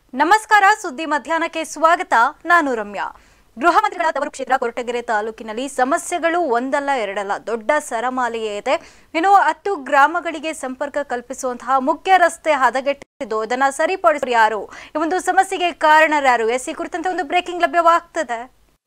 ನಮಸ್ಕಾರ. ಸುದ್ದಿ ಮಧ್ಯಾಹ್ನಕ್ಕೆ ಸ್ವಾಗತ. ನಾನು ರಮ್ಯಾ. ಗೃಹ ಮಂತ್ರಿಗಳ ತವರು ಕ್ಷೇತ್ರ ಕೊರಟಗೆರೆ ತಾಲೂಕಿನಲ್ಲಿ ಸಮಸ್ಯೆಗಳು ಒಂದಲ್ಲ ಎರಡಲ್ಲ, ದೊಡ್ಡ ಸರಮಾಲೆಯೇ ಇದೆ. ಇನ್ನು 10 ಗ್ರಾಮಗಳಿಗೆ ಸಂಪರ್ಕ ಕಲ್ಪಿಸುವಂತಹ ಮುಖ್ಯ ರಸ್ತೆ ಹದಗೆಟ್ಟಿದ್ದು, ಇದನ್ನ ಸರಿಪಡಿಸಲು ಯಾರು, ಈ ಒಂದು ಸಮಸ್ಯೆಗೆ ಕಾರಣರಾರು, ಈ ಕುರಿತಂತೆ ಒಂದು ಬ್ರೇಕಿಂಗ್ ಲಭ್ಯವಾಗ್ತದೆ.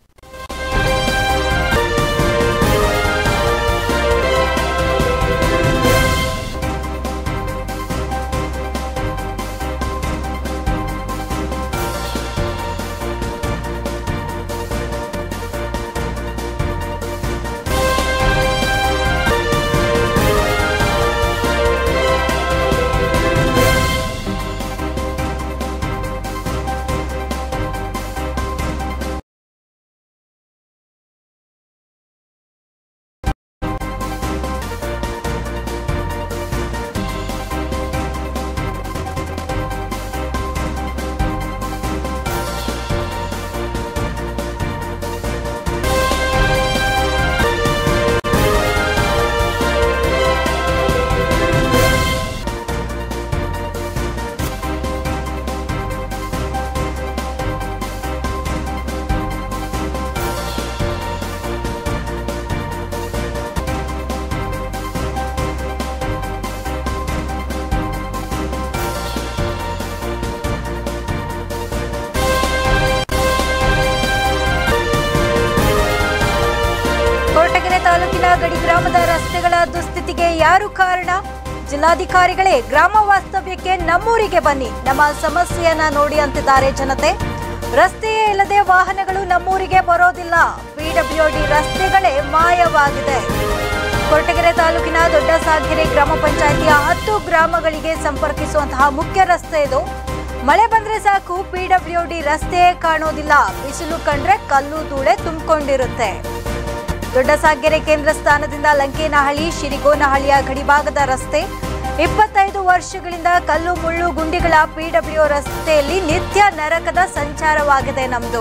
ತಾಲೂಕಿನ ಗಡಿ ಗ್ರಾಮದ ರಸ್ತೆಗಳ ದುಸ್ಥಿತಿಗೆ ಯಾರು ಕಾರಣ? ಜಿಲ್ಲಾಧಿಕಾರಿಗಳೇ ಗ್ರಾಮ ವಾಸ್ತವ್ಯಕ್ಕೆ ನಮ್ಮೂರಿಗೆ ಬನ್ನಿ, ನಮ್ಮ ಸಮಸ್ಯೆಯನ್ನ ನೋಡಿ ಅಂತಿದ್ದಾರೆ ಜನತೆ. ರಸ್ತೆಯೇ ಇಲ್ಲದೆ ವಾಹನಗಳು ನಮ್ಮೂರಿಗೆ ಬರೋದಿಲ್ಲ. ಪಿಡಬ್ಲ್ಯೂಡಿ ರಸ್ತೆಗಳೇ ಮಾಯವಾಗಿದೆ. ಕೊರಟಗೆರೆ ತಾಲೂಕಿನ ದೊಡ್ಡ ಸಾಗೆರೆ ಗ್ರಾಮ ಪಂಚಾಯಿತಿಯ 10 ಗ್ರಾಮಗಳಿಗೆ ಸಂಪರ್ಕಿಸುವಂತಹ ಮುಖ್ಯ ರಸ್ತೆ ಇದು. ಮಳೆ ಬಂದ್ರೆ ಸಾಕು, ಪಿಡಬ್ಲ್ಯೂಡಿ ರಸ್ತೆಯೇ ಕಾಣೋದಿಲ್ಲ. ಬಿಸಿಲು ಕಂಡ್ರೆ ಕಲ್ಲು ಧೂಳೆ ತುಂಬಿಕೊಂಡಿರುತ್ತೆ. ದೊಡ್ಡ ಸಾಗೆರೆ ಕೇಂದ್ರ ಸ್ಥಾನದಿಂದ ಲಂಕೇನಹಳ್ಳಿ ಶಿರಿಗೋನಹಳ್ಳಿಯ ಗಡಿಭಾಗದ ರಸ್ತೆ 25 ವರ್ಷಗಳಿಂದ ಕಲ್ಲು ಮುಳ್ಳು ಗುಂಡಿಗಳ ಪಿಡಬ್ಲ್ಯೂ ರಸ್ತೆಯಲ್ಲಿ ನಿತ್ಯ ನರಕದ ಸಂಚಾರವಾಗಿದೆ ನಮ್ದು.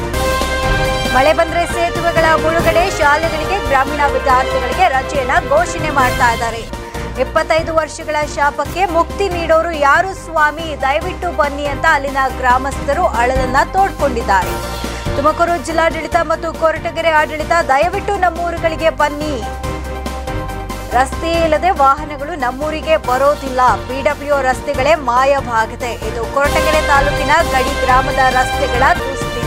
ಮಳೆ ಬಂದ್ರೆ ಸೇತುವೆಗಳ ಮುಳುಗಡೆ, ಶಾಲೆಗಳಿಗೆ ಗ್ರಾಮೀಣ ವಿದ್ಯಾರ್ಥಿಗಳಿಗೆ ರಜೆಯನ್ನ ಘೋಷಣೆ ಮಾಡ್ತಾ ಇದ್ದಾರೆ. 25 ವರ್ಷಗಳ ಶಾಪಕ್ಕೆ ಮುಕ್ತಿ ನೀಡೋರು ಯಾರು ಸ್ವಾಮಿ, ದಯವಿಟ್ಟು ಬನ್ನಿ ಅಂತ ಅಲ್ಲಿನ ಗ್ರಾಮಸ್ಥರು ಅಳಲನ್ನ ತೋಡ್ಕೊಂಡಿದ್ದಾರೆ. ತುಮಕೂರು ಜಿಲ್ಲಾಡಳಿತ ಮತ್ತು ಕೊರಟಗೆರೆ ಆಡಳಿತ ದಯವಿಟ್ಟು ನಮ್ಮೂರುಗಳಿಗೆ ಬನ್ನಿ. ರಸ್ತೆ ಇಲ್ಲದೆ ವಾಹನಗಳು ನಮ್ಮೂರಿಗೆ ಬರೋದಿಲ್ಲ. ಪಿಡಬ್ಲ್ಯೂ ರಸ್ತೆಗಳೇ ಮಾಯವಾಗಿದೆ. ಇದು ಕೊರಟಗೆರೆ ತಾಲೂಕಿನ ಗಡಿ ಗ್ರಾಮದ ರಸ್ತೆಗಳ ದುಸ್ಥಿತಿ.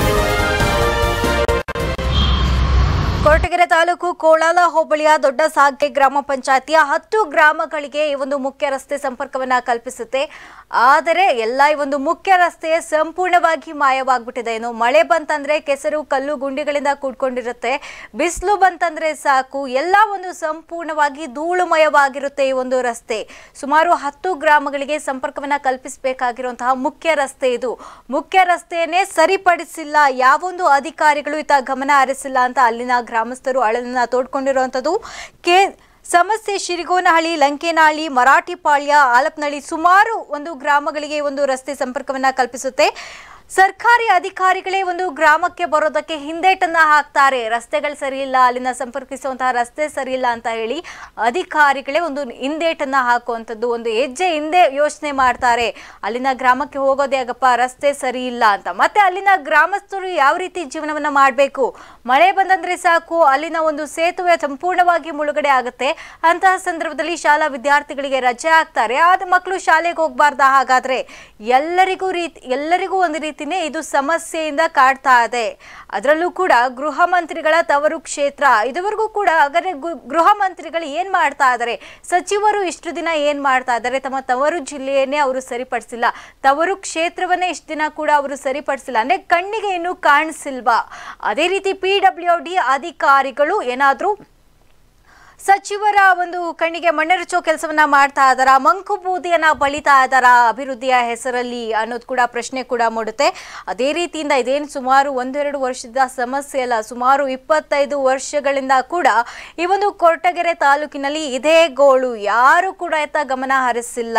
ಕೊರಟಗೆರೆ ತಾಲೂಕು ಕೋಳಾಲ ಹೋಬಳಿಯ ದೊಡ್ಡ ಸಾಗೆ ಗ್ರಾಮ ಪಂಚಾಯಿತಿಯ 10 ಗ್ರಾಮಗಳಿಗೆ ಈ ಒಂದು ಮುಖ್ಯ ರಸ್ತೆ ಸಂಪರ್ಕವನ್ನ ಕಲ್ಪಿಸುತ್ತೆ. ಆದರೆ ಎಲ್ಲ ಈ ಒಂದು ಮುಖ್ಯ ರಸ್ತೆ ಸಂಪೂರ್ಣವಾಗಿ ಮಾಯವಾಗ್ಬಿಟ್ಟಿದೆ. ಏನು ಮಳೆ ಬಂತಂದ್ರೆ ಕೆಸರು ಕಲ್ಲು ಗುಂಡಿಗಳಿಂದ ಕೂಡ್ಕೊಂಡಿರುತ್ತೆ. ಬಿಸಿಲು ಬಂತಂದ್ರೆ ಸಾಕು, ಎಲ್ಲ ಒಂದು ಸಂಪೂರ್ಣವಾಗಿ ಧೂಳುಮಯವಾಗಿರುತ್ತೆ ಈ ಒಂದು ರಸ್ತೆ. ಸುಮಾರು 10 ಗ್ರಾಮಗಳಿಗೆ ಸಂಪರ್ಕವನ್ನ ಕಲ್ಪಿಸಬೇಕಾಗಿರುವಂತಹ ಮುಖ್ಯ ರಸ್ತೆ ಇದು. ಮುಖ್ಯ ರಸ್ತೆಯನ್ನೇ ಸರಿಪಡಿಸಿಲ್ಲ, ಯಾವೊಂದು ಅಧಿಕಾರಿಗಳು ಇತ್ತ ಗಮನ ಹರಿಸಿಲ್ಲ ಅಂತ ಅಲ್ಲಿನ ಗ್ರಾಮಸ್ಥರು ಅಳಲನ್ನ ತೋಡ್ಕೊಂಡಿರುವಂತದ್ದು. ಸಮಸ್ಯೆ ಶಿರಿಗೋನಹಳ್ಳಿ, ಲಂಕೇನಹಳ್ಳಿ, ಮರಾಠಿಪಾಳ್ಯ, ಆಲಪ್ನಹಳ್ಳಿ ಸುಮಾರು ಒಂದು ಗ್ರಾಮಗಳಿಗೆ ಒಂದು ರಸ್ತೆ ಸಂಪರ್ಕವನ್ನ ಕಲ್ಪಿಸುತ್ತೆ. ಸರ್ಕಾರಿ ಅಧಿಕಾರಿಗಳೇ ಒಂದು ಗ್ರಾಮಕ್ಕೆ ಬರೋದಕ್ಕೆ ಹಿಂದೇಟನ್ನ ಹಾಕ್ತಾರೆ. ರಸ್ತೆಗಳು ಸರಿ ಇಲ್ಲ, ಅಲ್ಲಿನ ಸಂಪರ್ಕಿಸುವಂತಹ ರಸ್ತೆ ಸರಿ ಇಲ್ಲ ಅಂತ ಹೇಳಿ ಅಧಿಕಾರಿಗಳೇ ಒಂದು ಹಿಂದೇಟನ್ನ ಹಾಕುವಂಥದ್ದು, ಒಂದು ಹೆಜ್ಜೆ ಹಿಂದೆ ಯೋಚನೆ ಮಾಡ್ತಾರೆ. ಅಲ್ಲಿನ ಗ್ರಾಮಕ್ಕೆ ಹೋಗೋದೇ ಆಗಪ್ಪ, ರಸ್ತೆ ಸರಿ ಇಲ್ಲ ಅಂತ. ಮತ್ತೆ ಅಲ್ಲಿನ ಗ್ರಾಮಸ್ಥರು ಯಾವ ರೀತಿ ಜೀವನವನ್ನ ಮಾಡಬೇಕು? ಮಳೆ ಬಂದಂದ್ರೆ ಸಾಕು, ಅಲ್ಲಿನ ಒಂದು ಸೇತುವೆ ಸಂಪೂರ್ಣವಾಗಿ ಮುಳುಗಡೆ ಆಗುತ್ತೆ. ಅಂತಹ ಸಂದರ್ಭದಲ್ಲಿ ಶಾಲಾ ವಿದ್ಯಾರ್ಥಿಗಳಿಗೆ ರಜೆ ಹಾಕ್ತಾರೆ. ಆದ ಮಕ್ಕಳು ಶಾಲೆಗೆ ಹೋಗ್ಬಾರ್ದ? ಹಾಗಾದ್ರೆ ಎಲ್ಲರಿಗೂ ಒಂದು ರೀತಿ ಇದು ಸಮಸ್ಯೆಯಿಂದ ಕಾಡ್ತಾ ಇದೆ. ಅದರಲ್ಲೂ ಕೂಡ ಗೃಹ ಮಂತ್ರಿಗಳ ತವರು ಕ್ಷೇತ್ರ. ಇದುವರೆಗೂ ಕೂಡ ಹಾಗಾದ್ರೆ ಗೃಹ ಮಂತ್ರಿಗಳು ಏನ್ ಮಾಡ್ತಾ ಇದ್ದಾರೆ, ಸಚಿವರು ಇಷ್ಟು ದಿನ ಏನ್ ಮಾಡ್ತಾ ಇದ್ದಾರೆ? ತಮ್ಮ ತವರು ಜಿಲ್ಲೆಯನ್ನೇ ಅವರು ಸರಿಪಡಿಸಿಲ್ಲ, ತವರು ಕ್ಷೇತ್ರವನ್ನೇ ಇಷ್ಟು ದಿನ ಕೂಡ ಅವರು ಸರಿಪಡಿಸಿಲ್ಲ ಅಂದ್ರೆ ಕಣ್ಣಿಗೆ ಇನ್ನೂ ಕಾಣಿಸಿಲ್ವಾ? ಅದೇ ರೀತಿ ಪಿಡಬ್ಲ್ಯೂಡಿ ಅಧಿಕಾರಿಗಳು ಏನಾದ್ರೂ ಸಚಿವರ ಒಂದು ಕಣ್ಣಿಗೆ ಮಣ್ಣೆರಚೋ ಕೆಲಸವನ್ನ ಮಾಡ್ತಾ ಇದ್ದಾರಾ, ಮಂಕು ಬೂದಿಯನ್ನ ಬಳಿತಾ ಇದ್ದಾರಾ ಅಭಿವೃದ್ಧಿಯ ಹೆಸರಲ್ಲಿ ಅನ್ನೋದು ಕೂಡ ಪ್ರಶ್ನೆ ಕೂಡ ಮೂಡುತ್ತೆ. ಅದೇ ರೀತಿಯಿಂದ ಇದೇನು ಸುಮಾರು 1-2 ವರ್ಷದ ಸಮಸ್ಯೆ ಅಲ್ಲ, ಸುಮಾರು 25 ವರ್ಷಗಳಿಂದ ಕೂಡ ಈ ಒಂದು ಕೊರಟಗೆರೆ ತಾಲೂಕಿನಲ್ಲಿ ಇದೇ ಗೋಳು. ಯಾರು ಕೂಡ ಎತ್ತ ಗಮನ ಹರಿಸಿಲ್ಲ.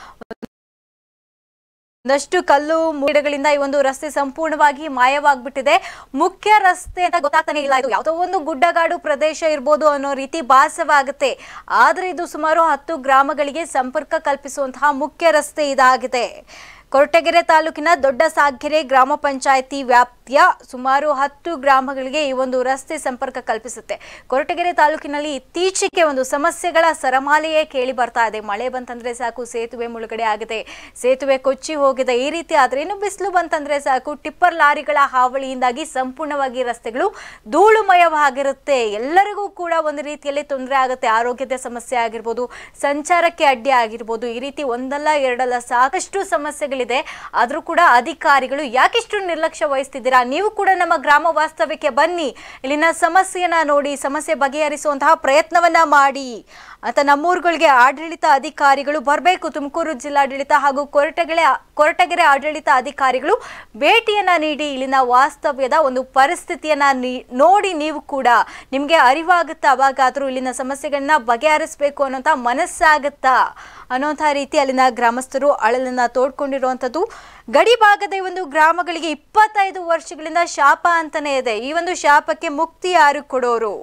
ಒಂದಷ್ಟು ಕಲ್ಲು ಗಿಡಗಳಿಂದ ಈ ಒಂದು ರಸ್ತೆ ಸಂಪೂರ್ಣವಾಗಿ ಮಾಯವಾಗ್ಬಿಟ್ಟಿದೆ. ಮುಖ್ಯ ರಸ್ತೆ ಅಂತ ಗೊತ್ತಾಗ್ತಾನೆ ಇಲ್ಲ, ಇದು ಯಾವುದೋ ಒಂದು ಗುಡ್ಡಗಾಡು ಪ್ರದೇಶ ಇರ್ಬೋದು ಅನ್ನೋ ರೀತಿ ಭಾಸವಾಗುತ್ತೆ. ಆದ್ರೆ ಇದು ಸುಮಾರು 10 ಗ್ರಾಮಗಳಿಗೆ ಸಂಪರ್ಕ ಕಲ್ಪಿಸುವಂತಹ ಮುಖ್ಯ ರಸ್ತೆ ಇದಾಗಿದೆ. ಕೊರಟಗೆರೆ ತಾಲೂಕಿನ ದೊಡ್ಡ ಸಾಗ್ಗೆರೆ ಗ್ರಾಮ ಪಂಚಾಯಿತಿ ವ್ಯಾಪ್ತಿಯ ಸುಮಾರು 10 ಗ್ರಾಮಗಳಿಗೆ ಈ ಒಂದು ರಸ್ತೆ ಸಂಪರ್ಕ ಕಲ್ಪಿಸುತ್ತೆ. ಕೊರಟಗೆರೆ ತಾಲೂಕಿನಲ್ಲಿ ಇತ್ತೀಚೆಗೆ ಒಂದು ಸಮಸ್ಯೆಗಳ ಸರಮಾಲೆಯೇ ಕೇಳಿ ಬರ್ತಾ ಇದೆ. ಮಳೆ ಬಂತಂದ್ರೆ ಸಾಕು ಸೇತುವೆ ಮುಳುಗಡೆ ಆಗಿದೆ, ಸೇತುವೆ ಕೊಚ್ಚಿ ಹೋಗಿದೆ. ಈ ರೀತಿ ಆದ್ರೆ ಇನ್ನು ಬಿಸಿಲು ಬಂತಂದ್ರೆ ಸಾಕು ಟಿಪ್ಪರ್ ಲಾರಿಗಳ ಹಾವಳಿಯಿಂದಾಗಿ ಸಂಪೂರ್ಣವಾಗಿ ರಸ್ತೆಗಳು ಧೂಳುಮಯವಾಗಿರುತ್ತೆ. ಎಲ್ಲರಿಗೂ ಕೂಡ ಒಂದು ರೀತಿಯಲ್ಲಿ ತೊಂದರೆ ಆಗುತ್ತೆ. ಆರೋಗ್ಯದ ಸಮಸ್ಯೆ ಆಗಿರ್ಬೋದು, ಸಂಚಾರಕ್ಕೆ ಅಡ್ಡಿ ಆಗಿರ್ಬೋದು, ಈ ರೀತಿ ಒಂದಲ್ಲ ಎರಡಲ್ಲ ಸಾಕಷ್ಟು ಸಮಸ್ಯೆಗಳಿದೆ. ಆದ್ರೂ ಕೂಡ ಅಧಿಕಾರಿಗಳು ಯಾಕಿಷ್ಟು ನಿರ್ಲಕ್ಷ್ಯ ವಹಿಸ್ತಿದ್ದೀರಾ? ನೀವು ಕೂಡ ನಮ್ಮ ಗ್ರಾಮ ವಾಸ್ತವ್ಯಕ್ಕೆ ಬನ್ನಿ, ಇಲ್ಲಿನ ಸಮಸ್ಯೆಯನ್ನ ನೋಡಿ, ಸಮಸ್ಯೆ ಬಗೆಹರಿಸುವಂತಹ ಪ್ರಯತ್ನವನ್ನ ಮಾಡಿ ಅಂತ ನಮ್ಮೂರುಗಳಿಗೆ ಆಡಳಿತ ಅಧಿಕಾರಿಗಳು ಬರಬೇಕು. ತುಮಕೂರು ಜಿಲ್ಲಾಡಳಿತ ಹಾಗೂ ಕೊರಟಗೆರೆ ಆಡಳಿತ ಅಧಿಕಾರಿಗಳು ಭೇಟಿಯನ್ನ ನೀಡಿ ಇಲ್ಲಿನ ವಾಸ್ತವ್ಯದ ಒಂದು ಪರಿಸ್ಥಿತಿಯನ್ನ ನೋಡಿ ನೀವು ಕೂಡ ನಿಮ್ಗೆ ಅರಿವಾಗುತ್ತಾ, ಅವಾಗಾದ್ರೂ ಇಲ್ಲಿನ ಸಮಸ್ಯೆಗಳನ್ನ ಬಗೆಹರಿಸಬೇಕು ಅನ್ನೋಂಥ ಮನಸ್ಸಾಗುತ್ತಾ ಅನ್ನೋಂಥ ರೀತಿ ಅಲ್ಲಿನ ಗ್ರಾಮಸ್ಥರು ಅಳಲನ್ನ ತೋಡ್ಕೊಂಡಿರುವಂಥದ್ದು. ಗಡಿ ಭಾಗದ ಒಂದು ಗ್ರಾಮಗಳಿಗೆ 25 ವರ್ಷಗಳಿಂದ ಶಾಪ ಅಂತಾನೆ ಇದೆ. ಈ ಒಂದು ಶಾಪಕ್ಕೆ ಮುಕ್ತಿ ಯಾರು ಕೊಡೋರು?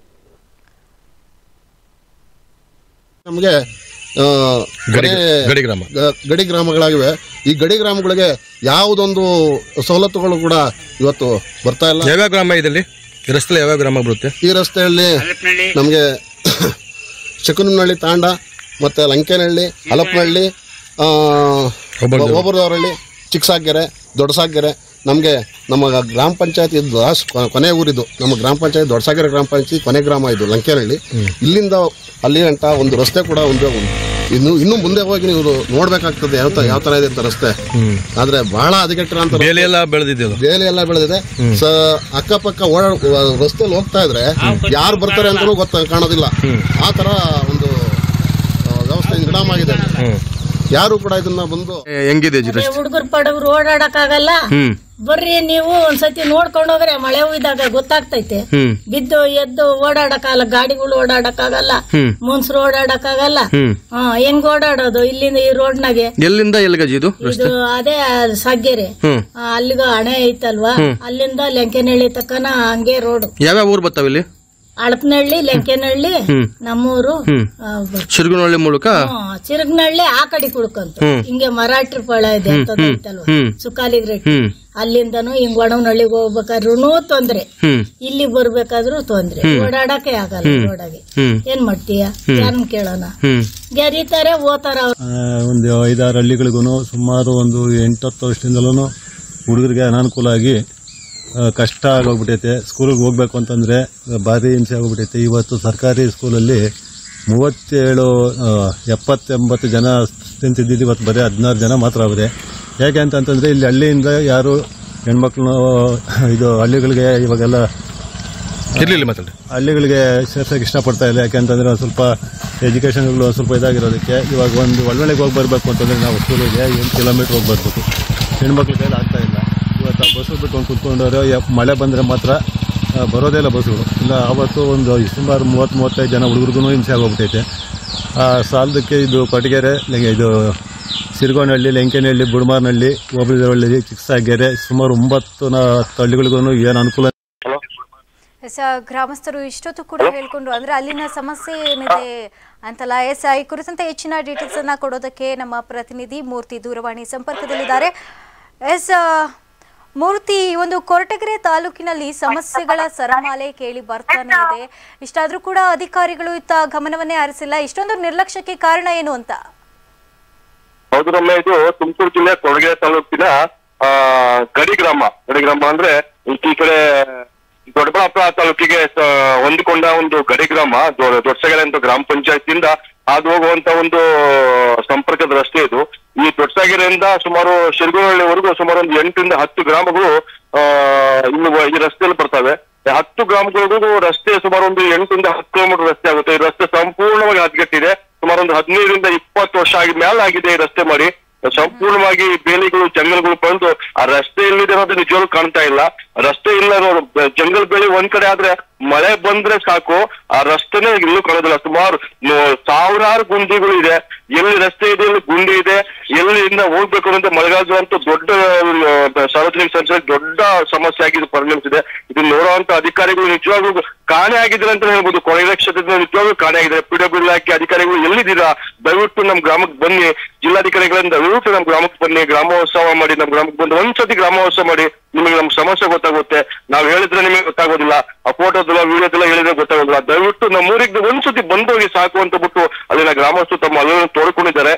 ನಮಗೆ ಗಡಿ ಗ್ರಾಮಗಳಾಗಿವೆ. ಈ ಗಡಿ ಗ್ರಾಮಗಳಿಗೆ ಯಾವುದೊಂದು ಸವಲತ್ತುಗಳು ಕೂಡ ಇವತ್ತು ಬರ್ತಾ ಇಲ್ಲ. ಯಾವ್ಯಾವ ಗ್ರಾಮ ಇದೆ ಈ ರಸ್ತೆ? ಯಾವ್ಯಾವ ಗ್ರಾಮ ಬರುತ್ತೆ ಈ ರಸ್ತೆಯಲ್ಲಿ? ನಮಗೆ ಚಕನಹಳ್ಳಿ ತಾಂಡ, ಮತ್ತೆ ಲಂಕೇನಹಳ್ಳಿ, ಹಲಪನಹಳ್ಳಿ, ಓಬರದವರಹಳ್ಳಿ, ಚಿಕ್ಕಸಾಗ್ಗೆರೆ, ದೊಡ್ಡಸಾಗ್ಗೆರೆ. ನಮಗೆ ನಮ್ಮ ಗ್ರಾಮ ಪಂಚಾಯತಿ ಕೊನೆ ಊರಿದು. ನಮ್ಮ ಗ್ರಾಮ ಪಂಚಾಯತ್ ದೊಡ್ಡಸಾಗ್ಗೆರೆ ಗ್ರಾಮ ಪಂಚಾಯತಿ ಕೊನೆ ಗ್ರಾಮ ಇದು ಲಂಕೇನಹಳ್ಳಿ. ಇಲ್ಲಿಂದ ಅಲ್ಲಿ ಗಂಟ ಒಂದು ರಸ್ತೆ ಕೂಡ ಇನ್ನು ಮುಂದೆ ಹೋಗಿ ನೀವು ನೋಡ್ಬೇಕಾಗ್ತದೆ ಯಾವ ತರ ಇದೆ ಅಂತ ರಸ್ತೆ. ಆದ್ರೆ ಬಹಳ ಹದಗೆಟ್ಟಿರೋ ಬೇಲಿ ಎಲ್ಲ ಬೆಳೆದಿದೆ. ಅಕ್ಕಪಕ್ಕ ರಸ್ತೆಯಲ್ಲಿ ಹೋಗ್ತಾ ಇದ್ರೆ ಯಾರು ಬರ್ತಾರೆ ಅಂತಲೂ ಕಾಣೋದಿಲ್ಲ. ಆ ತರ ಒಂದು ವ್ಯವಸ್ಥೆ ನಿರ್ಮಾಣ ಆಗಿದೆ. ಯಾರು ಕೂಡ ಇದನ್ನ ಬಂದು ಹೆಂಗಿದೆ ಹುಡುಗರು ಪಡಗರು ಓಡಾಡಕ್ಕಾಗಲ್ಲ. ಬರ್ರಿ ನೀವು ಒಂದ್ಸತಿ ನೋಡ್ಕೊಂಡು ಹೋಗ್ರೆ, ಮಳೆ ಹೋಯ್ದಾಗ ಗೊತ್ತಾಗ್ತೈತೆ. ಬಿದ್ದು ಎದ್ದು ಓಡಾಡಕ್ಕಾಗಲ್ಲ, ಗಾಡಿಗಳು ಓಡಾಡಕ್ಕಾಗಲ್ಲ, ಮನ್ಸರು ಓಡಾಡಕ್ಕಾಗಲ್ಲ. ಹೆಂಗ್ ಓಡಾಡೋದು ಇಲ್ಲಿಂದ ಈ ರೋಡ್ನಾಗೆ? ಎಲ್ಲಿಂದ ಎಲ್ಲಿಗೆ ಇದು ಅದೇ ಸಾಗ್ಗೆರೆ, ಅಲ್ಲಿಗ ಹಣೆ ಐತಲ್ವಾ, ಅಲ್ಲಿಂದ ಲಂಕೇನಹಳ್ಳಿ ತಕ್ಕನ ಹಂಗೆ ರೋಡ್. ಯಾವ್ಯಾವ ಊರು ಬರ್ತಾವ ಇಲ್ಲಿ? ಅಳಪನಹಳ್ಳಿ, ಲಂಕೇನಹಳ್ಳಿ, ನಮ್ಮೂರು, ಚಿರಗನಹಳ್ಳಿ ಮೂಲಕ ಚಿರಗನಹಳ್ಳಿ ಆ ಕಡೆ ಕುಡ್ಕಂತ ಹಿಂಗೆ ಮರಾಠಿ ಪಾಳ ಇದೆ ಅಂತಲ್ವಾ, ಸುಕಾಲಿಗ್ರೆಟ್ಟಿ ಅಲ್ಲಿಂದನು ಹಿಂಗ್ ಒಣವನಹಳ್ಳಿಗೆ ಹೋಗ್ಬೇಕಾದ್ರೂ ತೊಂದ್ರೆ, ಇಲ್ಲಿ ಬರ್ಬೇಕಾದ್ರೂ ತೊಂದ್ರೆ, ಓಡಾಡಕ್ಕೆ ಆಗಲ್ಲ ರೋಡಾಗೆ. ಏನ್ ಮಾಡ್ತೀಯ? ಯಾರನ್ನ ಕೇಳೋಣ? ಗೆರೀತಾರೆ, ಓತಾರ. ಒಂದು 5-6 ಹಳ್ಳಿಗಳಿಗೂ ಸುಮಾರು ಒಂದು 8-10 ವರ್ಷದಿಂದಲೂ ಹುಡುಗರಿಗೆ ಅನಾನುಕೂಲ ಆಗಿ ಕಷ್ಟ ಆಗೋಗ್ಬಿಟ್ಟೈತೆ. ಸ್ಕೂಲಿಗೆ ಹೋಗ್ಬೇಕು ಅಂತಂದರೆ ಭಾರಿ ಹಿಂಸೆ ಆಗೋಗ್ಬಿಟ್ಟೈತೆ. ಇವತ್ತು ಸರ್ಕಾರಿ ಸ್ಕೂಲಲ್ಲಿ 70-80 ಜನ ಸ್ಟ್ರೆಂತ್ ಇದ್ದಿದ್ದು ಇವತ್ತು ಬರೀ 16 ಜನ ಮಾತ್ರ ಅವರೇ. ಯಾಕೆ ಅಂತಂತಂದರೆ ಇಲ್ಲಿ ಹಳ್ಳಿಯಿಂದ ಯಾರು ಹೆಣ್ಮಕ್ಳನ್ನ ಇದು ಹಳ್ಳಿಗಳಿಗೆ ಇವಾಗೆಲ್ಲ ಹಳ್ಳಿಗಳಿಗೆ ಸೇರ್ಸೋಕೆ ಇಷ್ಟಪಡ್ತಾ ಇಲ್ಲ. ಯಾಕೆಂತಂದರೆ ಒಂದು ಸ್ವಲ್ಪ ಎಜುಕೇಷನ್ಗಳು ಸ್ವಲ್ಪ ಇದಾಗಿರೋದಕ್ಕೆ ಇವಾಗ ಒಂದು ಒಳ್ಳೊಳ್ಳೆಗೆ ಹೋಗಿ ಬರಬೇಕು ಅಂತಂದರೆ ನಾವು ಸ್ಕೂಲಿಗೆ 8 ಕಿಲೋಮೀಟ್ರ್ ಹೋಗಿ ಬರಬೇಕು. ಹೆಣ್ಮಕ್ಳ ಕೈಲಿ ಆಗ್ತಾ ಇಲ್ಲ. ಇವತ್ತು ಆ ಬಸ್ಸು ಬಿಟ್ಕೊಂಡು ಕುತ್ಕೊಂಡವ್ರು ಮಳೆ ಬಂದರೆ ಮಾತ್ರ ಬರೋದೇ ಇಲ್ಲ ಬಸ್ಸುಗಳು. ಇಲ್ಲ ಆವತ್ತು ಒಂದು ಸುಮಾರು 30-35 ಜನ ಹುಡುಗರಿಗೂ ಹಿಂಸೆ ಆಗೋಗ್ಬಿಟ್ಟೈತೆ. ಸಾಲದಕ್ಕೆ ಇದು ಕೊರಟಗೆರೆ, ಇದು ಸಿರಗೋನಹಳ್ಳಿ, ಲಂಕೇನಹಳ್ಳಿ, ಬುಡಮಾರನಹಳ್ಳಿ, ಓಬಳದಹಳ್ಳಿ, ಚಿಕ್ಕಸಾಗ್ಗೆರೆ ಸುಮಾರು 9-10 ಹಳ್ಳಿಗಳಿಗೂ ಏನು ಅನುಕೂಲ. ಗ್ರಾಮಸ್ಥರು ಇಷ್ಟೊತ್ತು ಕೂಡ ಹೇಳ್ಕೊಂಡು ಅಂದ್ರೆ ಅಲ್ಲಿನ ಸಮಸ್ಯೆ ಏನಿದೆ ಅಂತಲ್ಲ. ಈ ಕುರಿತಂತೆ ಹೆಚ್ಚಿನ ಡೀಟೇಲ್ಸ್ ಅನ್ನ ಕೊಡೋದಕ್ಕೆ ನಮ್ಮ ಪ್ರತಿನಿಧಿ ಮೂರ್ತಿ ದೂರವಾಣಿ ಸಂಪರ್ಕದಲ್ಲಿದ್ದಾರೆ. ಮೂರ್ತಿ, ಒಂದು ಕೊರಟಗೆರೆ ತಾಲೂಕಿನಲ್ಲಿ ಸಮಸ್ಯೆಗಳ ಸರಮಾಲೆ ಕೇಳಿ ಬರ್ತಾನೆ ಇದೆ. ಇಷ್ಟಾದ್ರೂ ಕೂಡ ಅಧಿಕಾರಿಗಳು ಇತ್ತ ಗಮನವನ್ನೇ ಹರಿಸಿಲ್ಲ. ಇಷ್ಟೊಂದು ನಿರ್ಲಕ್ಷ್ಯಕ್ಕೆ ಕಾರಣ ಏನು ಅಂತ? ಹೌದು ರಮ್ಯ, ಇದು ತುಮಕೂರು ಜಿಲ್ಲೆ ಕೊರಟಗೆರೆ ತಾಲೂಕಿನ ಗಡಿ ಗ್ರಾಮ ಅಂದ್ರೆ ಈ ಕಡೆ ದೊಡ್ಡಬಳ್ಳಾಪುರ ತಾಲೂಕಿಗೆ ಹೊಂದಿಕೊಂಡ ಒಂದು ಗಡಿ ಗ್ರಾಮ. ದೊಡ್ಡಸಾಗ್ಗೆರೆ ಅಂತ ಗ್ರಾಮ ಪಂಚಾಯತಿಯಿಂದ ಹಾದು ಹೋಗುವಂತ ಒಂದು ಸಂಪರ್ಕದ ರಸ್ತೆ ಇದು. ಈ ದೊಡ್ಡಸಾಗ್ಗೆರೆಯಿಂದ ಸುಮಾರು ಶಿರಗನಹಳ್ಳಿವರೆಗೂ ಸುಮಾರು ಒಂದು 8-10 ಗ್ರಾಮಗಳು ಇನ್ನು ಈ ರಸ್ತೆಯಲ್ಲಿ ಬರ್ತವೆ. 10 ಗ್ರಾಮಗಳಿಗೂ ರಸ್ತೆ ಸುಮಾರು ಒಂದು 8-10 ಕಿಲೋಮೀಟರ್ ರಸ್ತೆ ಆಗುತ್ತೆ. ಈ ರಸ್ತೆ ಸಂಪೂರ್ಣವಾಗಿ ಹದಗೆಟ್ಟಿದೆ. ಸುಮಾರು ಒಂದು 15-20 ವರ್ಷ ಮೇಲೆ ಆಗಿದೆ ಈ ರಸ್ತೆ ಮಾಡಿ. ಸಂಪೂರ್ಣವಾಗಿ ಬೇಲಿಗಳು, ಜಂಗಲ್ಗಳು ಬಂದು ಆ ರಸ್ತೆ ಇಲ್ಲಿದೆ ಅನ್ನೋದು ನಿಜವಾಗ್ಲೂ ಕಾಣ್ತಾ ಇಲ್ಲ. ರಸ್ತೆ ಇಲ್ಲ, ಜಂಗಲ್ ಬೇಲಿ ಒಂದ್ ಕಡೆ ಆದ್ರೆ ಮಳೆ ಬಂದ್ರೆ ಸಾಕು ಆ ರಸ್ತೆನೇ ಇಲ್ಲೂ ಕಾಣೋದಿಲ್ಲ. ಸುಮಾರು 1000 ಗುಂಡಿಗಳು ಇದೆ. ಎಲ್ಲಿ ರಸ್ತೆ ಇದೆ, ಎಲ್ಲಿ ಗುಂಡಿ ಇದೆ, ಎಲ್ಲಿಂದ ಹೋಗ್ಬೇಕು ಅಂತ ಮಳೆಗಾಲದ ಅಂತ ದೊಡ್ಡ ಸಾರ್ವಜನಿಕ ಸಂಚಾರ ದೊಡ್ಡ ಸಮಸ್ಯೆ ಆಗಿ ಪರಿಣಮಿಸಿದೆ. ಇದನ್ನ ನೋಡುವಂತ ಅಧಿಕಾರಿಗಳು ನಿಜವಾಗ್ಲೂ ಕಾಣೆ ಆಗಿದ್ದಾರೆ ಅಂತ ಹೇಳ್ಬೋದು. ಕೊಳವೆ ಕ್ಷೇತ್ರದಲ್ಲಿ ನಿಜವಾಗ್ಲೂ ಕಾಣೆ ಆಗಿದೆ. PWD ಇಲಾಖೆ ಅಧಿಕಾರಿಗಳು ಎಲ್ಲಿದ್ದೀರಾ, ದಯವಿಟ್ಟು ನಮ್ಮ ಗ್ರಾಮಕ್ಕೆ ಬನ್ನಿ. ಜಿಲ್ಲಾಧಿಕಾರಿಗಳಿಂದ ದಯವಿಟ್ಟು ನಮ್ಮ ಗ್ರಾಮಕ್ಕೆ ಬನ್ನಿ, ಗ್ರಾಮೋತ್ಸವ ಮಾಡಿ, ನಮ್ಮ ಗ್ರಾಮಕ್ಕೆ ಬಂದು ಒಂದ್ಸತಿ ಗ್ರಾಮೋತ್ಸವ ಮಾಡಿ, ನಿಮಗೆ ನಮ್ಮ ಸಮಸ್ಯೆ ಗೊತ್ತಾಗುತ್ತೆ. ನಾವ್ ಹೇಳಿದ್ರೆ ನಿಮಗೆ ಗೊತ್ತಾಗೋದಿಲ್ಲ, ಆ ಫೋಟೋದಲ್ಲ ವಿಡಿಯೋದೆಲ್ಲ ಹೇಳಿದ್ರೆ ಗೊತ್ತಾಗೋದಿಲ್ಲ. ದಯವಿಟ್ಟು ನಮ್ಮ ಊರಿಗೆ ಒಂದ್ಸತಿ ಬಂದೋಗಿ ಸಾಕು ಅಂತ ಬಿಟ್ಟು ಅಲ್ಲಿನ ಗ್ರಾಮಸ್ಥರು ತಮ್ಮ ಅಲ್ಲನ್ನು ತೋಡ್ಕೊಂಡಿದ್ದಾರೆ.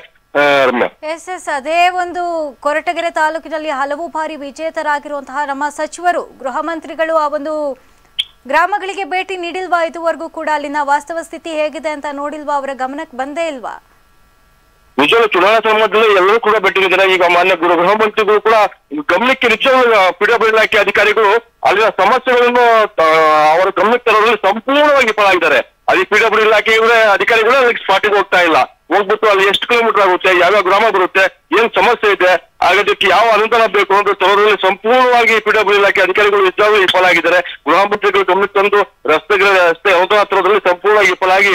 ಎಸ್ ಅದೇ ಒಂದು ಕೊರಟಗೆರೆ ತಾಲೂಕಿನಲ್ಲಿ ಹಲವು ಬಾರಿ ವಿಜೇತರಾಗಿರುವಂತಹ ನಮ್ಮ ಸಚಿವರು, ಗೃಹ ಮಂತ್ರಿಗಳು ಆ ಒಂದು ಗ್ರಾಮಗಳಿಗೆ ಭೇಟಿ ನೀಡಿಲ್ವಾ? ಇದುವರೆಗೂ ಕೂಡ ಅಲ್ಲಿನ ವಾಸ್ತವ ಸ್ಥಿತಿ ಹೇಗಿದೆ ಅಂತ ನೋಡಿಲ್ವಾ? ಅವರ ಗಮನಕ್ಕೆ ಬಂದೇ ಇಲ್ವಾ? ನಿಜವಾಗ್ಲೂ ಚುನಾವಣಾ ಸಂದರ್ಭದಲ್ಲಿ ಎಲ್ಲರೂ ಕೂಡ ಭೇಟಿ ನೀಡಿದ್ದಾರೆ. ಈಗ ಮಾನ್ಯ ಗೃಹ ಮಂತ್ರಿಗಳು ಕೂಡ ಗಮನಕ್ಕೆ ನಿಜವಾಗ್ಲೂ PWD ಇಲಾಖೆ ಅಧಿಕಾರಿಗಳು ಅಲ್ಲಿನ ಸಮಸ್ಯೆಗಳನ್ನು ಅವರ ಗಮನಕ್ಕೆ ತರೋದ್ರಲ್ಲಿ ಸಂಪೂರ್ಣವಾಗಿ ವಿಫಲರಾಗಿದ್ದಾರೆ. ಅಲ್ಲಿ PWD ಇಲಾಖೆ ಅಧಿಕಾರಿಗಳು ಅಲ್ಲಿ ಸ್ಪಾಟಿಗೆ ಹೋಗ್ತಾ ಇಲ್ಲ. ಹೋಗ್ಬಿಟ್ಟು ಅಲ್ಲಿ ಎಷ್ಟು ಕಿಲೋಮೀಟರ್ ಆಗುತ್ತೆ, ಯಾವ್ಯಾವ ಗ್ರಾಮ ಬರುತ್ತೆ, ಏನ್ ಸಮಸ್ಯೆ ಇದೆ, ಅದಕ್ಕೆ ಯಾವ ಅನುದಾನ ಬೇಕು ಅಂತ ತರೋದ್ರಲ್ಲಿ ಸಂಪೂರ್ಣವಾಗಿ PWD ಇಲಾಖೆ ಅಧಿಕಾರಿಗಳು ನಿಜವಾಗ್ಲೂ ವಿಫಲರಾಗಿದ್ದಾರೆ. ಗೃಹ ಮಂತ್ರಿಗಳು ಗಮನಕ್ಕೆ ತಂದು ರಸ್ತೆ ಅನುದಾನ ತರೋದ್ರಲ್ಲಿ ಸಂಪೂರ್ಣವಾಗಿ ವಿಫಲರಾಗಿ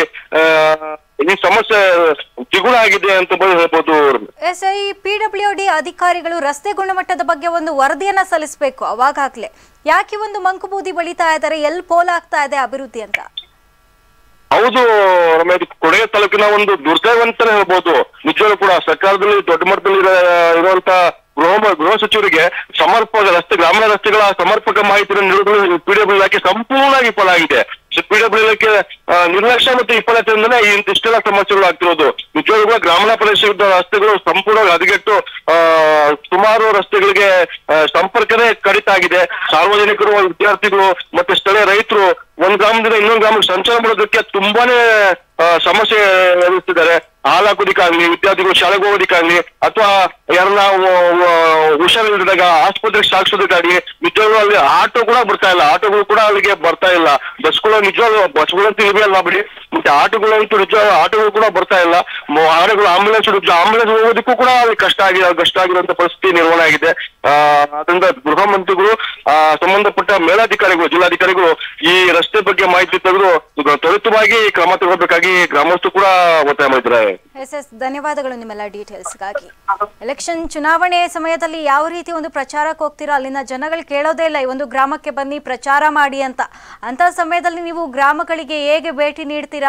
ಈ ಸಮಸ್ಯೆ ದ್ವಿಗುಣ ಆಗಿದೆ ಅಂತ ಹೇಳ್ಬೋದು. ಈ PWD ಅಧಿಕಾರಿಗಳು ರಸ್ತೆ ಗುಣಮಟ್ಟದ ಬಗ್ಗೆ ಒಂದು ವರದಿಯನ್ನ ಸಲ್ಲಿಸಬೇಕು ಅವಾಗಲೇ. ಯಾಕೆ ಒಂದು ಮಂಕುಬೂದಿ ಬಳಿತಾ ಇದ್ದಾರೆ, ಎಲ್ಲಿ ಪೋಲಾಗ್ತಾ ಇದೆ ಅಭಿವೃದ್ಧಿ ಅಂತ? ಹೌದು ರಮೇಶ್, ಕೊಡಗು ತಾಲೂಕಿನ ಒಂದು ದುರ್ದೈವ ಅಂತಾನೆ ಹೇಳ್ಬೋದು. ನಿಜವಾಗ್ಲೂ ಕೂಡ ಸರ್ಕಾರದಲ್ಲಿ ದೊಡ್ಡ ಮಟ್ಟದಲ್ಲಿ ಇರುವಂತ ಗೃಹ ಸಚಿವರಿಗೆ ಸಮರ್ಪಕ ಗ್ರಾಮೀಣ ರಸ್ತೆಗಳ ಸಮರ್ಪಕ ಮಾಹಿತಿಯನ್ನು ನೀಡುವುದು PWD ಇಲಾಖೆ ಸಂಪೂರ್ಣವಾಗಿ ವಿಫಲವಾಗಿದೆ. PWD ಇಲಾಖೆ ನಿರ್ಲಕ್ಷ್ಯ ಮತ್ತು ವಿಫಲತೆಯಿಂದಲೇ ಇಷ್ಟೆಲ್ಲ ಸಮಸ್ಯೆಗಳು ಆಗ್ತಿರೋದು. ನಿಜವಾಗ್ಲೂ ಗ್ರಾಮೀಣ ಪ್ರದೇಶದ ರಸ್ತೆಗಳು ಸಂಪೂರ್ಣವಾಗಿ ಹದಗೆಟ್ಟು ಸುಮಾರು ರಸ್ತೆಗಳಿಗೆ ಸಂಪರ್ಕನೇ ಕಡಿತ ಆಗಿದೆ. ಸಾರ್ವಜನಿಕರು, ವಿದ್ಯಾರ್ಥಿಗಳು ಮತ್ತೆ ಸ್ಥಳೀಯ ರೈತರು ಒಂದ್ ಗ್ರಾಮದಿಂದ ಇನ್ನೊಂದು ಗ್ರಾಮಕ್ಕೆ ಸಂಚಾರ ಮಾಡೋದಕ್ಕೆ ತುಂಬಾನೇ ಸಮಸ್ಯೆ ಎದುರಿಸ್ತಿದ್ದಾರೆ. ಹಾಲು ಹಾಕೋದಿಕ್ಕಾಗ್ಲಿ, ವಿದ್ಯಾರ್ಥಿಗಳು ಶಾಲೆಗೆ ಹೋಗೋದಿಕ್ಕಾಗ್ಲಿ, ಅಥವಾ ಯಾರನ್ನ ಹುಷಾರಿಲ್ಲದಾಗ ಆಸ್ಪತ್ರೆಗೆ ಸಾಗಿಸೋದಕ್ಕಾಗ್ಲಿ, ನಿಜವಾಗ್ಲೂ ಅಲ್ಲಿ ಆಟೋ ಕೂಡ ಬರ್ತಾ ಇಲ್ಲ. ಆಟೋಗಳು ಕೂಡ ಅಲ್ಲಿಗೆ ಬರ್ತಾ ಇಲ್ಲ. ಬಸ್ಗಳು ನಿಜವಾಗ್ಲೂ ಬಸ್ಗಳಂತೂ ಇವೆ ಅಲ್ಲ ಬಿಡಿ, ಮತ್ತೆ ಆಟೋಗಳಂತೂ ಆಟೋಗಳು ಕೂಡ ಬರ್ತಾ ಇಲ್ಲ. ಆಂಬುಲೆನ್ಸ್ ಹೋಗೋದಕ್ಕೂ ಕೂಡ ಅಲ್ಲಿ ಕಷ್ಟ ಆಗಿರುವಂತ ಪರಿಸ್ಥಿತಿ ನಿರ್ಮಾಣ ಆಗಿದೆ. ಅದರಿಂದ ಗೃಹ ಮಂತ್ರಿಗಳು ಸಂಬಂಧಪಟ್ಟ ಮೇಲಾಧಿಕಾರಿಗಳು, ಜಿಲ್ಲಾಧಿಕಾರಿಗಳು ಈ ರಸ್ತೆ ಬಗ್ಗೆ ಮಾಹಿತಿ ತೆಗೆದು ತ್ವರಿತವಾಗಿ ಕ್ರಮ ತಗೋಬೇಕಾಗಿ ಗ್ರಾಮಸ್ಥರು ಕೂಡ ಒತ್ತಾಯ ಮಾಡಿದ್ದಾರೆ. ಧನ್ಯವಾದಗಳು ನಿಮ್ಮೆಲ್ಲ ಡೀಟೇಲ್ಸ್ಗಾಗಿ. ಎಲೆಕ್ಷನ್ ಚುನಾವಣೆ ಸಮಯದಲ್ಲಿ ಯಾವ ರೀತಿ ಒಂದು ಪ್ರಚಾರಕ್ಕೆ ಹೋಗ್ತೀರಾ, ಅಲ್ಲಿನ ಜನಗಳು ಕೇಳೋದೇ ಇಲ್ಲ ಈ ಒಂದು ಗ್ರಾಮಕ್ಕೆ ಬನ್ನಿ ಪ್ರಚಾರ ಮಾಡಿ ಅಂತ ಸಮಯದಲ್ಲಿ ನೀವು ಗ್ರಾಮಗಳಿಗೆ ಹೇಗೆ ಭೇಟಿ ನೀಡ್ತೀರಾ?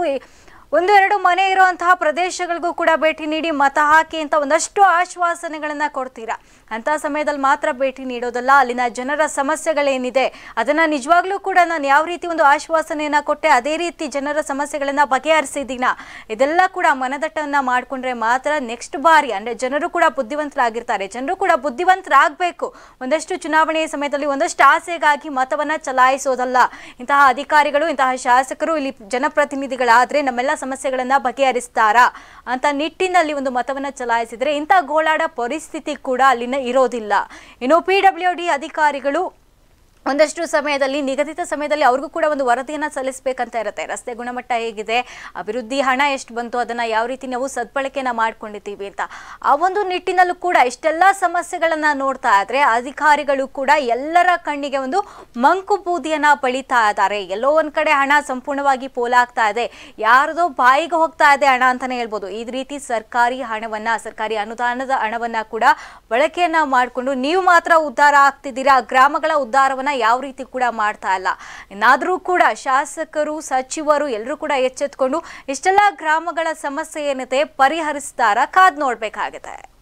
ಒಂದು ಎರಡು ಮನೆ ಇರುವಂತಹ ಪ್ರದೇಶಗಳಿಗೂ ಕೂಡ ಭೇಟಿ ನೀಡಿ ಮತ ಹಾಕಿ ಅಂತ ಒಂದಷ್ಟು ಆಶ್ವಾಸನೆಗಳನ್ನ ಕೊಡ್ತೀರಾ. ಅಂತ ಸಮಯದಲ್ಲಿ ಮಾತ್ರ ಭೇಟಿ ನೀಡೋದಲ್ಲ, ಅಲ್ಲಿನ ಜನರ ಸಮಸ್ಯೆಗಳೇನಿದೆ ಅದನ್ನ ನಿಜವಾಗ್ಲೂ ಕೂಡ ನಾನು ಯಾವ ರೀತಿ ಒಂದು ಆಶ್ವಾಸನೆಯನ್ನ ಕೊಟ್ಟೆ ಅದೇ ರೀತಿ ಜನರ ಸಮಸ್ಯೆಗಳನ್ನ ಬಗೆಹರಿಸಿದ್ದೀನ, ಇದೆಲ್ಲ ಕೂಡ ಮನದಟ್ಟನ್ನ ಮಾಡ್ಕೊಂಡ್ರೆ ಮಾತ್ರ ನೆಕ್ಸ್ಟ್ ಬಾರಿ ಅಂದ್ರೆ ಜನರು ಕೂಡ ಬುದ್ಧಿವಂತರಾಗಿರ್ತಾರೆ. ಜನರು ಕೂಡ ಬುದ್ಧಿವಂತರಾಗಬೇಕು. ಒಂದಷ್ಟು ಚುನಾವಣೆಯ ಸಮಯದಲ್ಲಿ ಒಂದಷ್ಟು ಆಸೆಗಾಗಿ ಮತವನ್ನ ಚಲಾಯಿಸೋದಲ್ಲ. ಇಂತಹ ಅಧಿಕಾರಿಗಳು, ಇಂತಹ ಶಾಸಕರು ಇಲ್ಲಿ ಜನಪ್ರತಿನಿಧಿಗಳಾದ್ರೆ ನಮ್ಮೆಲ್ಲ ಸಮಸ್ಯೆಗಳನ್ನ ಬಗೆಹರಿಸ್ತಾರಾ ಅಂತ ನಿಟ್ಟಿನಲ್ಲಿ ಒಂದು ಮತವನ್ನ ಚಲಾಯಿಸಿದ್ರೆ ಇಂಥ ಗೋಳಾಡ ಪರಿಸ್ಥಿತಿ ಕೂಡ ಅಲ್ಲಿನ ಇರೋದಿಲ್ಲ. ಇನ್ನು PWD ಅಧಿಕಾರಿಗಳು ಒಂದಷ್ಟು ಸಮಯದಲ್ಲಿ ನಿಗದಿತ ಸಮಯದಲ್ಲಿ ಅವ್ರಿಗೂ ಕೂಡ ಒಂದು ವರದಿಯನ್ನ ಸಲ್ಲಿಸಬೇಕಂತ ಇರುತ್ತೆ. ರಸ್ತೆ ಗುಣಮಟ್ಟ ಹೇಗಿದೆ, ಅಭಿವೃದ್ಧಿ ಹಣ ಎಷ್ಟು ಬಂತು, ಅದನ್ನ ಯಾವ ರೀತಿ ನಾವು ಸದ್ಬಳಕೆನ ಮಾಡ್ಕೊಂಡಿದ್ದೀವಿ ಅಂತ ಆ ಒಂದು ನಿಟ್ಟಿನಲ್ಲೂ ಕೂಡ ಇಷ್ಟೆಲ್ಲ ಸಮಸ್ಯೆಗಳನ್ನ ನೋಡ್ತಾ ಇದ್ರೆ ಅಧಿಕಾರಿಗಳು ಕೂಡ ಎಲ್ಲರ ಕಣ್ಣಿಗೆ ಒಂದು ಮಂಕು ಬೂದಿಯನ್ನ ಬಳಿತಾ ಇದ್ದಾರೆ. ಎಲ್ಲೋ ಒಂದ್ ಕಡೆ ಹಣ ಸಂಪೂರ್ಣವಾಗಿ ಪೋಲಾಗ್ತಾ ಇದೆ, ಯಾರದೋ ಬಾಯಿಗೆ ಹೋಗ್ತಾ ಇದೆ ಹಣ ಅಂತಾನೆ ಹೇಳ್ಬೋದು. ಈ ರೀತಿ ಸರ್ಕಾರಿ ಅನುದಾನದ ಹಣವನ್ನ ಕೂಡ ಬಳಕೆಯನ್ನ ಮಾಡಿಕೊಂಡು ನೀವು ಮಾತ್ರ ಉದ್ಧಾರ ಆಗ್ತಿದ್ದೀರಾ, ಗ್ರಾಮಗಳ ಉದ್ಧಾರವನ್ನ ಯಾವ ರೀತಿ ಕೂಡ ಮಾಡ್ತಾ ಇಲ್ಲ. ಇನ್ನಾದ್ರೂ ಕೂಡ ಶಾಸಕರು, ಸಚಿವರು ಎಲ್ಲರೂ ಕೂಡ ಎಚ್ಚೆತ್ಕೊಂಡು ಇಷ್ಟೆಲ್ಲ ಗ್ರಾಮಗಳ ಸಮಸ್ಯೆ ಏನಿದೆ ಪರಿಹರಿಸ್ತಾರ ಕಾದ್ ನೋಡ್ಬೇಕಾಗಿದೆ.